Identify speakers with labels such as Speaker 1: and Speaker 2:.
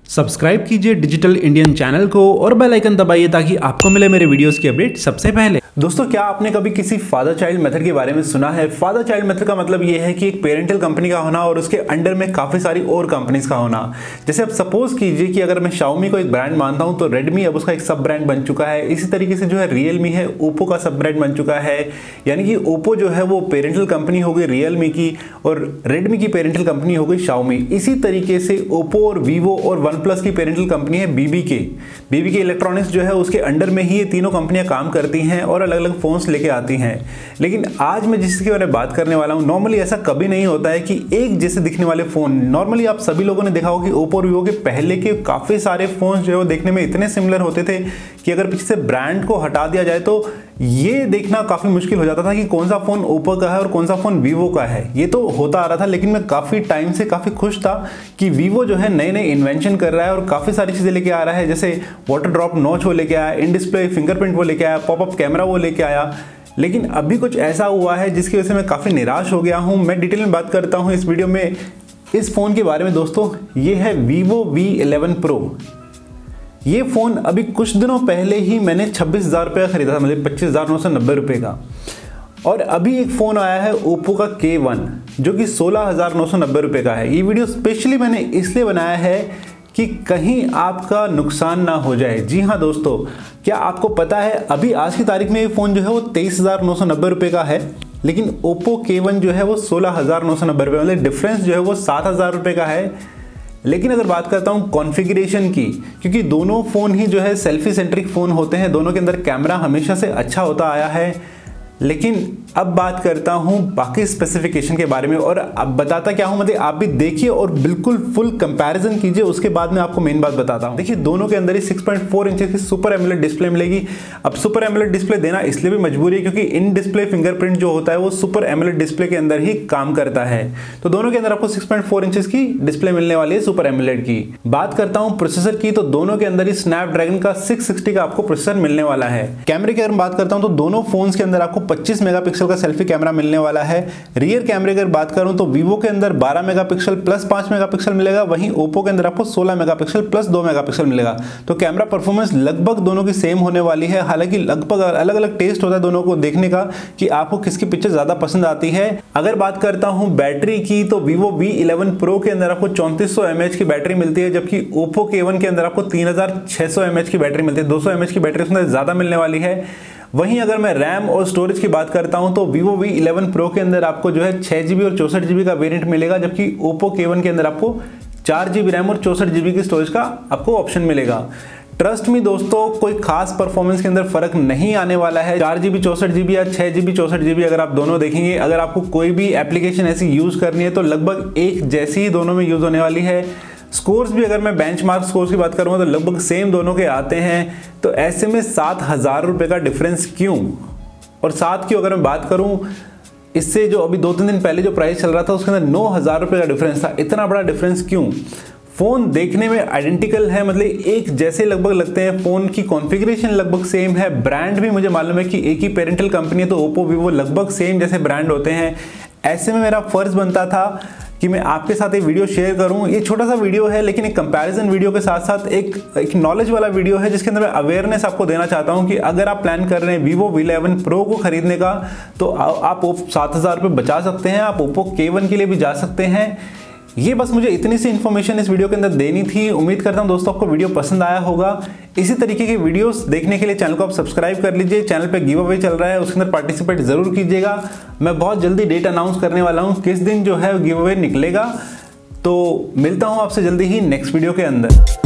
Speaker 1: Subscribe कीजिए digital Indian channel को और बेल आइकन दबाइए ताकि आपको मिले मेरे वीडियोस की अपडेट सबसे पहले। दोस्तों, क्या आपने कभी किसी फादर चाइल्ड मेथड के बारे में सुना है? फादर चाइल्ड मेथड का मतलब ये है कि एक पेरेंटल कंपनी का होना और उसके अंडर में काफ़ी सारी और कंपनीज का होना। जैसे अब सपोज कीजिए कि अगर मैं Xiaomi को एक ब्रांड मानता हूं तो Redmi अब उसका एक सब ब्रांड बन चुका है। इसी तरीके से जो है Realme है, Oppo का सब ब्रांड बन चुका है। यानी कि Oppo जो है वो पेरेंटल कंपनी हो गई Realme की और Redmi की पेरेंटल कंपनी हो गई Xiaomi। इसी तरीके से Oppo और Vivo और OnePlus की पेरेंटल कंपनी है BBK इलेक्ट्रॉनिक्स जो है उसके अंडर में ही ये तीनों कंपनियां काम करती हैं और अलग अलग फोन्स लेके आती हैं। लेकिन आज मैं जिसके बारे में बात करने वाला हूं, नॉर्मली ऐसा कभी नहीं होता है कि एक जैसे दिखने वाले फोन। नॉर्मली आप सभी लोगों ने देखा होगा कि Oppo और Vivo के पहले के काफी सारे फोन जो है वो देखने में इतने सिमिलर होते थे कि अगर पीछे से ब्रांड को हटा दिया जाए तो ये देखना काफी मुश्किल हो जाता था कि कौन सा फोन Oppo का है और कौन सा फोन Vivo का है। ये तो होता आ रहा था, लेकिन मैं काफी टाइम से काफी खुश था कि Vivo जो है नए नए इन्वेंशन कर रहा है और काफी सारी चीजें लेके आ रहा है। जैसे वाटर ड्रॉप नॉच वो लेके आया, इन डिस्प्ले फिंगरप्रिंट वो लेके आया, पॉपअप कैमरा वो लेके आया। लेकिन अभी कुछ ऐसा हुआ है जिसकी वजह से मैं काफी निराश हो गया हूं। मैं डिटेल में बात करता हूं इस वीडियो में इस फोन के बारे में। दोस्तों, ये है Vivo V11 Pro। ये फ़ोन अभी कुछ दिनों पहले ही मैंने 26,000 रुपये का खरीदा था, मतलब 25,990 रुपये का। और अभी एक फ़ोन आया है Oppo का K1 जो कि 16,990 रुपये का है। ये वीडियो स्पेशली मैंने इसलिए बनाया है कि कहीं आपका नुकसान ना हो जाए। जी हाँ दोस्तों, क्या आपको पता है अभी आज की तारीख में ये फ़ोन जो है वो 23,990 रुपये का है, लेकिन Oppo K1 जो है वो 16,990 रुपये, मतलब डिफरेंस जो है वो 7,000 रुपये का है। लेकिन अगर बात करता हूं कॉन्फ़िगरेशन की, क्योंकि दोनों फ़ोन ही जो है सेल्फी सेंट्रिक फ़ोन होते हैं, दोनों के अंदर कैमरा हमेशा से अच्छा होता आया है। लेकिन अब बात करता हूं बाकी स्पेसिफिकेशन के बारे में और अब बताता क्या हूं, मतलब आप भी देखिए और बिल्कुल फुल कंपैरिजन कीजिए, उसके बाद में आपको मेन बात बताता हूं। देखिए, दोनों के अंदर ही 6.4 इंच की सुपर एमोलेड डिस्प्ले मिलेगी। अब सुपर एमोलेड डिस्प्ले देना इसलिए भी मजबूरी है क्योंकि इन डिस्प्ले फिंगरप्रिंट जो होता है वो सुपर एमोलेड डिस्प्ले के अंदर ही काम करता है। तो दोनों के अंदर आपको 6.4 इंच की डिस्प्ले मिलने वाली है सुपर एमोलेड की। बात करता हूँ प्रोसेसर की, तो दोनों के अंदर ही स्नैपड्रैगन का 660 का आपको प्रोसेसर मिलने वाला है। कैमरे की अगर बात करता हूँ तो दोनों फोन्स के अंदर आपको 25 मेगापिक्सल का सेल्फी कैमरा मिलने वाला है। रियर कैमरे की अगर बात करूं तो Vivo के अंदर 12 मेगापिक्सल प्लस 5 मेगापिक्सल मिलेगा, वहीं Oppo के अंदर आपको 16 मेगापिक्सल प्लस 2 मेगापिक्सल मिलेगा। तो कैमरा परफॉर्मेंस लगभग दोनों की सेम होने वाली है। हालांकि लगभग अलग अलग टेस्ट होता है दोनों को देखने का कि आपको किसकी पिक्चर ज्यादा पसंद आती है। अगर बात करता हूं बैटरी की, तो Vivo V11 Pro के अंदर आपको 3400 mAh की बैटरी मिलती है, जबकि Oppo K1 के अंदर आपको 3600 mAh की बैटरी मिलती है। 200 mAh की बैटरी उसमें ज्यादा मिलने वाली है। वहीं अगर मैं रैम और स्टोरेज की बात करता हूं तो Vivo V11 Pro के अंदर आपको जो है 6GB और 64GB का वेरिएंट मिलेगा, जबकि Oppo K1 के अंदर आपको 4GB रैम और 64GB की स्टोरेज का आपको ऑप्शन मिलेगा। ट्रस्ट मी दोस्तों, कोई खास परफॉर्मेंस के अंदर फर्क नहीं आने वाला है। 4GB 64GB या 6GB 64GB अगर आप दोनों देखेंगे, अगर आपको कोई भी एप्लीकेशन ऐसी यूज करनी है तो लगभग एक जैसी ही दोनों में यूज होने वाली है। स्कोर्स भी अगर मैं बेंचमार्क स्कोर्स की बात करूंगा तो लगभग सेम दोनों के आते हैं। तो ऐसे में 7,000 रुपये का डिफरेंस क्यों? और साथ की अगर मैं बात करूं, इससे जो अभी 2-3 दिन पहले जो प्राइस चल रहा था उसके अंदर 9,000 रुपये का डिफरेंस था। इतना बड़ा डिफरेंस क्यों? फ़ोन देखने में आइडेंटिकल है, मतलब एक जैसे लगभग लगते हैं। फ़ोन की कॉन्फ़िगरेशन लगभग सेम है। ब्रांड भी मुझे मालूम है कि एक ही पेरेंटल कंपनी है, तो Oppo Vivo लगभग सेम जैसे ब्रांड होते हैं। ऐसे में मेरा फ़र्ज़ बनता था कि मैं आपके साथ एक वीडियो शेयर करूं। ये छोटा सा वीडियो है, लेकिन एक कंपैरिजन वीडियो के साथ साथ एक नॉलेज वाला वीडियो है, जिसके अंदर मैं अवेयरनेस आपको देना चाहता हूं कि अगर आप प्लान कर रहे हैं Vivo V11 Pro को खरीदने का तो आप 7,000 रुपये बचा सकते हैं। आप Oppo K1 के लिए भी जा सकते हैं। ये बस मुझे इतनी सी इन्फॉर्मेशन इस वीडियो के अंदर देनी थी। उम्मीद करता हूं दोस्तों आपको वीडियो पसंद आया होगा। इसी तरीके की वीडियोस देखने के लिए चैनल को आप सब्सक्राइब कर लीजिए। चैनल पे गिव अवे चल रहा है, उसके अंदर पार्टिसिपेट जरूर कीजिएगा। मैं बहुत जल्दी डेट अनाउंस करने वाला हूं किस दिन जो है गिव अवे निकलेगा। तो मिलता हूं आपसे जल्दी ही नेक्स्ट वीडियो के अंदर।